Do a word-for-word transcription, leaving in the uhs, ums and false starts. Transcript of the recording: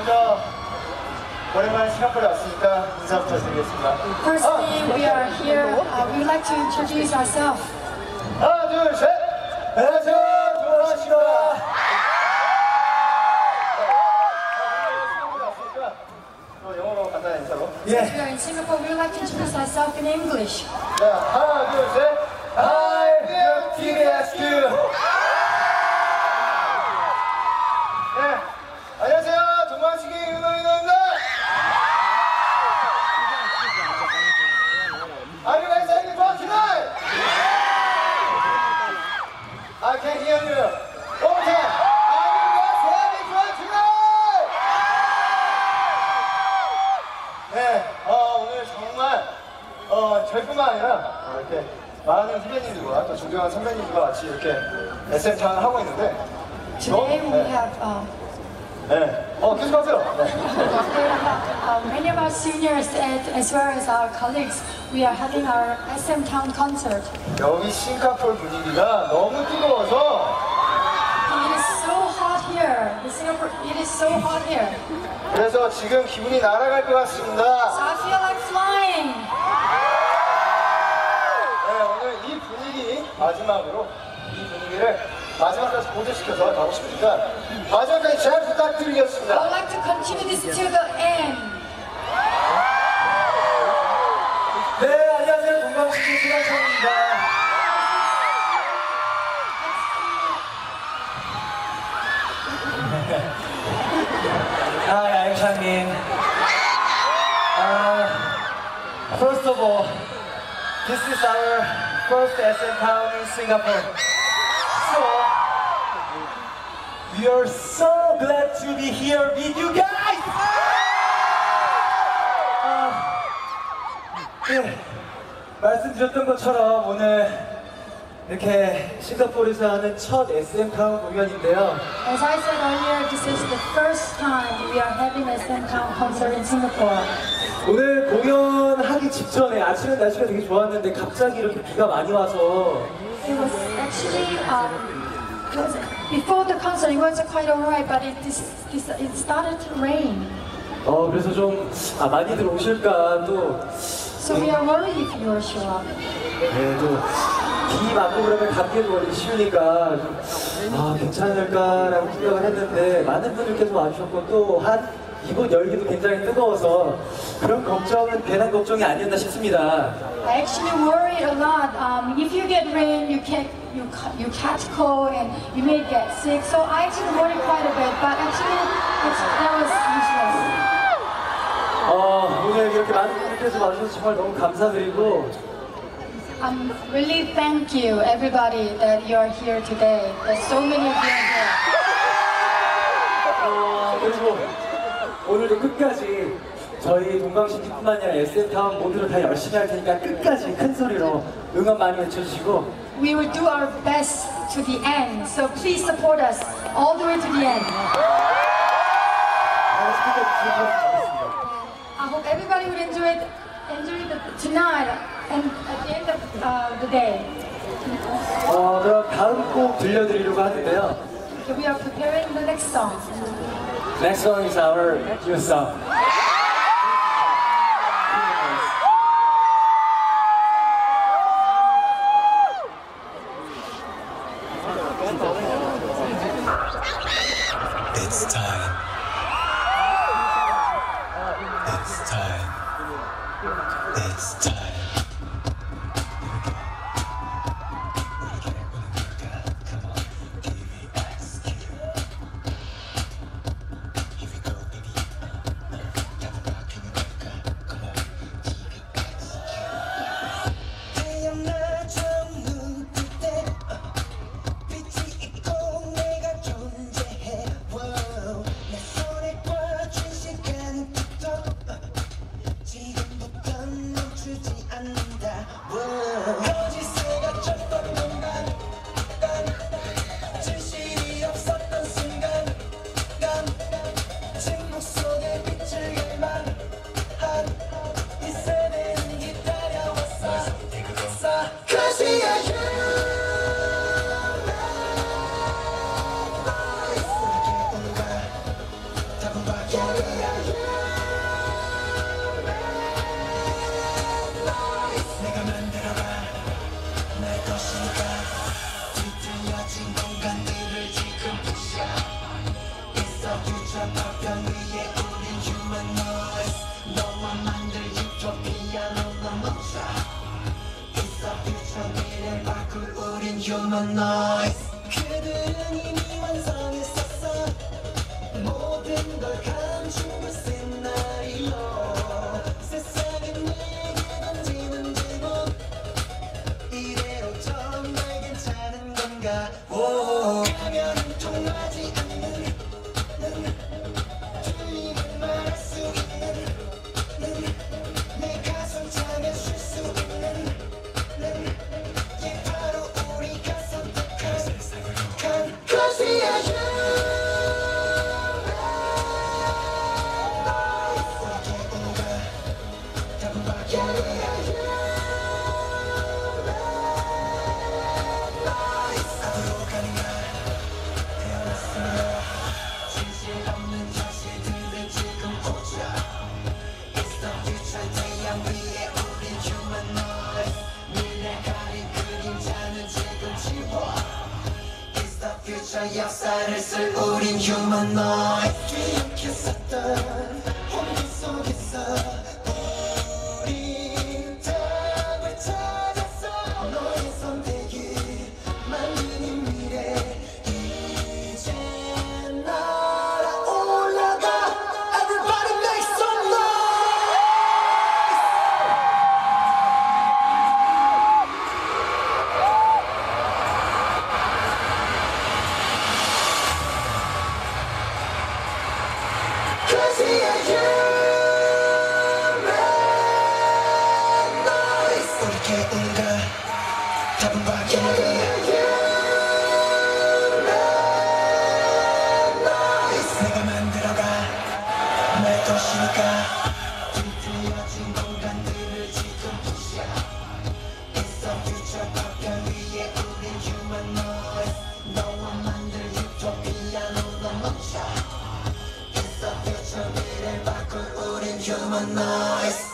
먼저 오랜만에 싱가포르에 왔으니까 인사 부탁드리겠습니다. Firstly, we are here. Uh, we would like to introduce ourselves. 하나, 둘, 셋! 안녕하세요, 동원아입니다. 싱가포르에 왔으니까 또 영어로 간단한 인사로. Since we are in Singapore, we would like to introduce ourselves in English. 자, 하나, 둘, 셋! Hi, I'm 티비에스큐. 네, 안녕하세요, 동방식의 윤호윤호입니다. Are you guys having fun tonight? I can't hear you. One more time. Are you guys having fun tonight? 네, 어, 오늘 정말 어, 저희뿐만 아니라 어, 이렇게 많은 후배님들과 또 존경하는 선배님들과 같이 이렇게 에스엠타운을 하고 있는데 Today we 네. have uh, 네, 어, 계속하세요. 네. uh, many of our seniors and, as well as our colleagues. We are having our S M Town concert. 여기 싱가포르 분위기가 너무 뜨거워서 It is so hot here. In Singapore, it is so hot here. 그래서 지금 기분이 날아갈 것 So 같습니다. I feel like flying. 네, 오늘 이 분위기 마지막으로 이 분위기를 마지막까지 고조시켜서 가고 싶으니까 마지막까지 잘 I 부탁드리겠습니다. would like to continue this till the end. 네, 안녕하세요. 동방식의 신한창입니다. Hi, I'm Changmin. Uh, first of all, this is our first S M Town in Singapore. So, we are so glad to be here with you guys! Uh, 네, 말씀드렸던 것처럼 오늘 이렇게 싱가포르에서 하는 첫 S M 타운 공연인데요. As I said earlier, this is the first time we are having a S M Town concert in Singapore. 오늘 공연하기 직전에 아침에 날씨가 되게 좋았는데 갑자기 이렇게 비가 많이 와서 It was actually um, it was, before the concert. It was quite alright, but it this, this, it started to rain. 어 그래서 좀 아, 많이들 오실까 또 So we are worried if you will show up. 네, 또 비 맞고 그러면 감기도 걸리기 쉬우니까 좀, 아 괜찮을까라고 생각을 했는데 많은 분들께서 와주셨고 또한 이곳 열기도 굉장히 뜨거워서 그런 걱정은 괜한 걱정이 아니었나 싶습니다. I actually worried a lot. Um, if you get rain, you can you ca- you catch cold and you may get sick. So I actually worried quite a bit, but actually it's, that was useless. 어, 오늘 이렇게 많은 분들께서 와주셔서 정말 너무 감사드리고 Um, really thank you everybody that you are here today. There's so many of you here. 어, 그리고 오늘도 끝까지 저희 동방신기뿐만 아니라 에스엠타운 모두를 다 열심히 할 테니까 끝까지 큰 소리로 응원 많이 해주시고 We will do our best to the end. So please support us all the way to the end. I hope everybody will enjoy it, enjoy the, tonight and at the end of uh, the day. 어, 그럼 다음 곡 들려드리려고 하는데요. So we are preparing the next song. Next song is our new song. It's time. It's time. It's time. Come on, T V X Q. Here we go, baby. humanoid. 그들은 이미 완성했었어. 모든 걸 감추고 시나리오. 세상에 내게 던지는 질문 이대로 정말 괜찮은 건가? 가면은 통하지 않는 틀림을 말할 수 있는 내 가슴 차면 쉴 수 있는 게 바로 우리가 선택한 것이야. 앞으로 가는 날 태어났습니다. 진실 없는 현실들을 지금 보자. It's the future 태양 위에 우린 humanoid. 미래 가린 그림자는 지금 지워. It's the future 역사를 쓸 우린 humanoid. 기억했었던 혼돈 속에서 우린 답을 찾았어. 너의 선택이 만드는 미래 이제 날아올라가. Everybody make some noise. Cause he is human noise. 우리 개인가 답은 밖에 내가 만들어가 내 것이니까. 뒤틀려진 공간들을 지금 부셔. It's the future 파편 위에 우린 humanoid. 너와 만들 유토피아로 멈춰. It's the future 미래를 바꿀 우린 humanoid.